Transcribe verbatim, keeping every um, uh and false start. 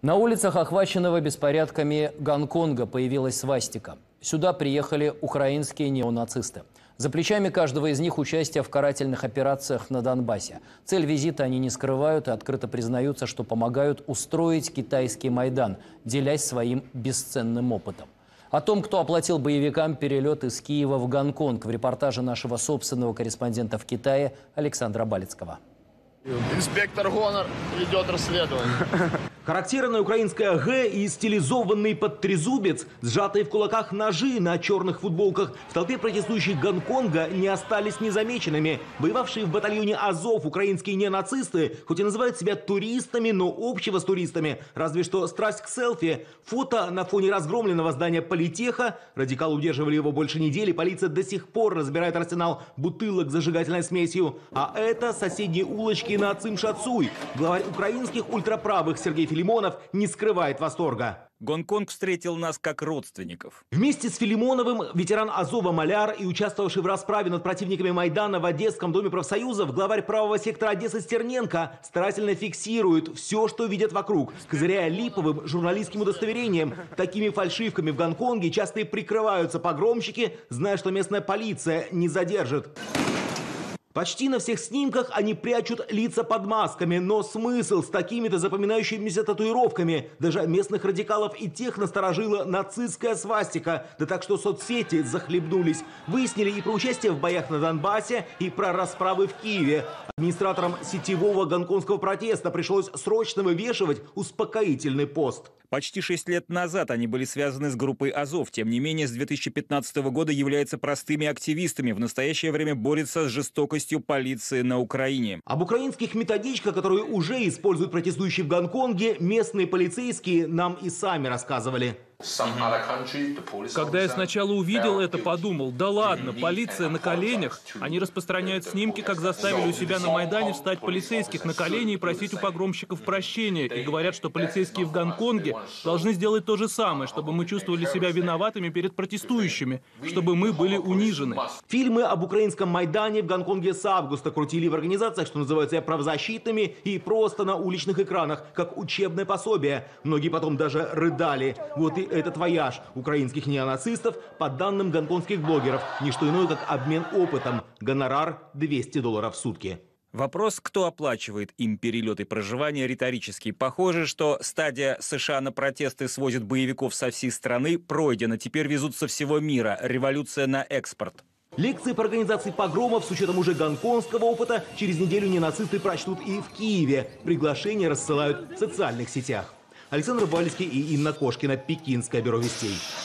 На улицах охваченного беспорядками Гонконга появилась свастика. Сюда приехали украинские неонацисты. За плечами каждого из них участие в карательных операциях на Донбассе. Цель визита они не скрывают и открыто признаются, что помогают устроить китайский Майдан, делясь своим бесценным опытом. О том, кто оплатил боевикам перелет из Киева в Гонконг, в репортаже нашего собственного корреспондента в Китае Александра Балицкого. Инспектор Гонор ведет расследование. Характерная украинская «Г» и стилизованный под трезубец, сжатые в кулаках ножи на черных футболках в толпе протестующих Гонконга не остались незамеченными. Воевавшие в батальоне «Азов» украинские неонацисты, хоть и называют себя туристами, но общего с туристами. Разве что страсть к селфи. Фото на фоне разгромленного здания политеха. Радикалы удерживали его больше недели. Полиция до сих пор разбирает арсенал бутылок с зажигательной смесью. А это соседние улочки на Цим-Шацуй. Главарь украинских ультраправых Сергей Филимонов не скрывает восторга. Гонконг встретил нас как родственников. Вместе с Филимоновым ветеран Азова Маляр и участвовавший в расправе над противниками Майдана в Одесском доме профсоюзов главарь правого сектора Одессы Стерненко старательно фиксирует все, что видят вокруг, козыряя липовым журналистским удостоверением. Такими фальшивками в Гонконге часто и прикрываются погромщики, зная, что местная полиция не задержит. Почти на всех снимках они прячут лица под масками, но смысл с такими-то запоминающимися татуировками? Даже местных радикалов и тех насторожила нацистская свастика. Да так что соцсети захлебнулись. Выяснили и про участие в боях на Донбассе, и про расправы в Киеве. Администраторам сетевого гонконгского протеста пришлось срочно вывешивать успокоительный пост. Почти шесть лет назад они были связаны с группой «Азов». Тем не менее, с две тысячи пятнадцатого года являются простыми активистами. В настоящее время борются с жестокостью полиции на Украине. Об украинских методичках, которые уже используют протестующие в Гонконге, местные полицейские нам и сами рассказывали. Когда я сначала увидел это, подумал, да ладно, полиция на коленях. Они распространяют снимки, как заставили у себя на Майдане встать полицейских на колени и просить у погромщиков прощения. И говорят, что полицейские в Гонконге должны сделать то же самое, чтобы мы чувствовали себя виноватыми перед протестующими, чтобы мы были унижены. Фильмы об украинском Майдане в Гонконге с августа крутили в организациях, что называется, правозащитными, и просто на уличных экранах, как учебное пособие. Многие потом даже рыдали. Вот и этот вояж украинских неонацистов, по данным гонконгских блогеров, не что иное, как обмен опытом. Гонорар двести долларов в сутки. Вопрос, кто оплачивает им перелет и проживание, риторический. Похоже, что стадия США на протесты свозит боевиков со всей страны пройдена. Теперь везут со всего мира. Революция на экспорт. Лекции по организации погромов с учетом уже гонконгского опыта через неделю ненацисты прочтут и в Киеве. Приглашения рассылают в социальных сетях. Александр Балицкий и Инна Кошкина, Пекинское бюро вестей.